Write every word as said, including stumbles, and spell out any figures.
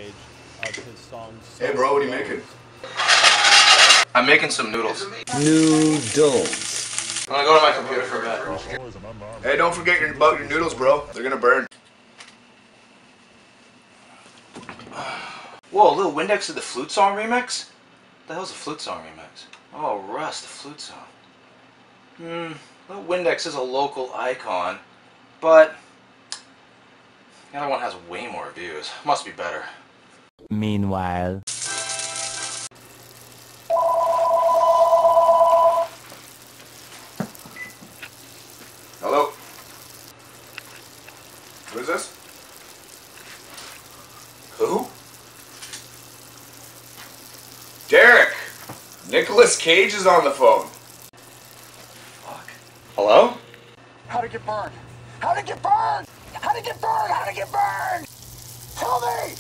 stage of his song. Hey bro, what are you making? I'm making some noodles. Noodles. I'm gonna go to my computer for a bit. Hey, don't forget your, about your noodles, bro. They're gonna burn. Whoa, Lil Windex did the flute song remix? What the hell's a flute song remix? Oh, Russ, the flute song. Hmm, Lil Windex is a local icon, but the other one has way more views. Must be better. Meanwhile. Hello? Who is this? Who? Derek! Nicolas Cage is on the phone. Fuck. Hello? How'd it get burned? How'd it get burned? How'd it get burned? How'd it get burned? Tell me!